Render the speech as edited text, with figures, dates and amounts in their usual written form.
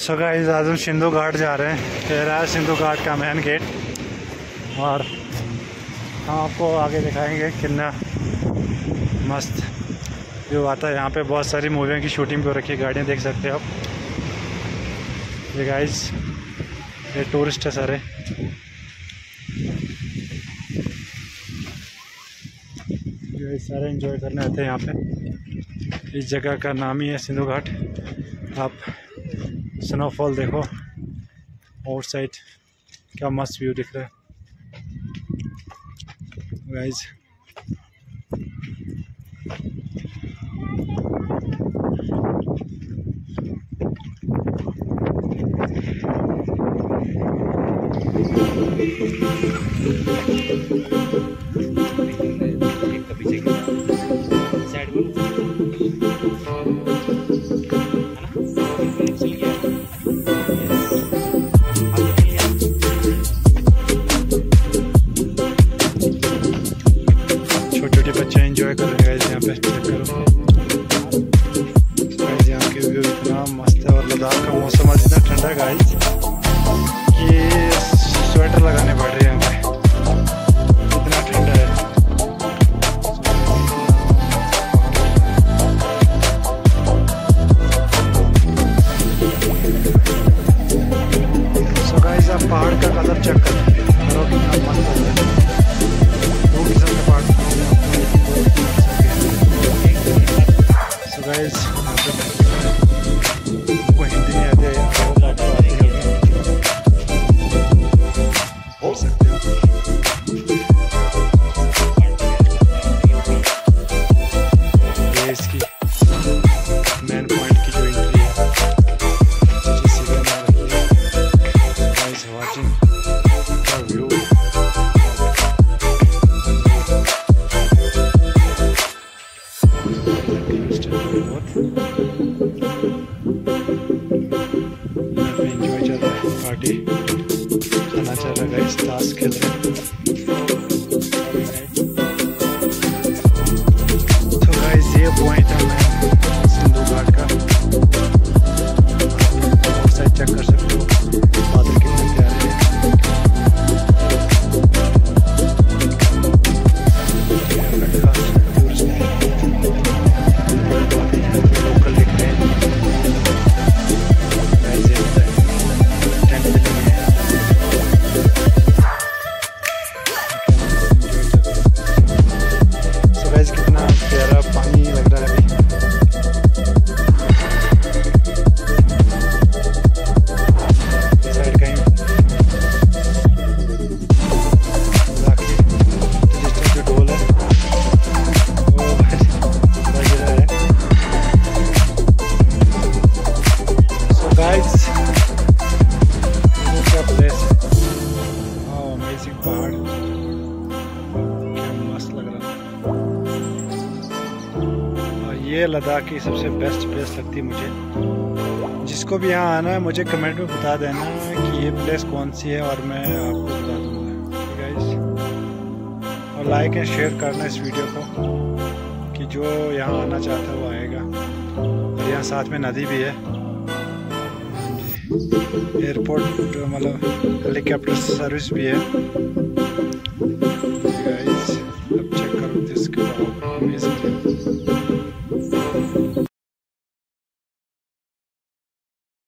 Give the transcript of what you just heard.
So guys आज हम सिंधु घाट जा रहे हैं। कह रहा है सिंधु घाट का मेन गेट, और हम आपको आगे दिखाएंगे कितना मस्त व्यू आता है। यहाँ पे बहुत सारी मूवियों की शूटिंग भी हो रखी है, गाड़ियाँ देख सकते हो आप। ये गाइस ये टूरिस्ट है सारे। ये सारे एंजॉय करने आते हैं यहाँ पे। इस जगह का नाम ही है सिंधु घाट। आप स्नोफॉल देखो, आउट साइड क्या मस्त व्यू दिख रहा है गाइस। छोटे बच्चे एंजॉय कर रहे हैं यहाँ पे, चेक करो गाइस। यहाँ के व्यू इतना मस्त है, और लद्दाख का मौसम आज इतना ठंडा है गाइस कि स्वेटर लगाने पड़ रही है यहाँ पे, इतना ठंडा है। सो गाइस आप पहाड़ का कलर चेक करो, कितना मस्त है। दो किस्म के पहाड़ गाइस। हमको हिंदी नहीं आती है, बोल सकते हो। ये इसकी मेन पॉइंट की जो एंट्री है, guys watching the view. Enjoy चल रहा है, पार्टी खाना चल रहा है गाइस, ताश खेल रहे हैं। तो गाइस ये पॉइंट है मैं सिंधु घाट का, आप साइड चेक कर सकते हो, बादल कितने प्यारे हैं। लोकल दिख रहे हैं गाइस। कितना प्यारा पानी लग रहा है अभी। इस साइड कहीं जो ढोल है वो बज रहा है। सो गाइस क्या प्लेस है, अमेजिंग पहाड़, क्या मस्त लग रहा है। ये लद्दाख की सबसे बेस्ट प्लेस लगती है मुझे। जिसको भी यहाँ आना है मुझे कमेंट में बता देना कि ये प्लेस कौन सी है, और मैं आपको बता दूँगा गाइस। और लाइक एंड शेयर करना इस वीडियो को, कि जो यहाँ आना चाहता है वो आएगा। और यहाँ साथ में नदी भी है, एयरपोर्ट मतलब हेलीकॉप्टर सर्विस भी है।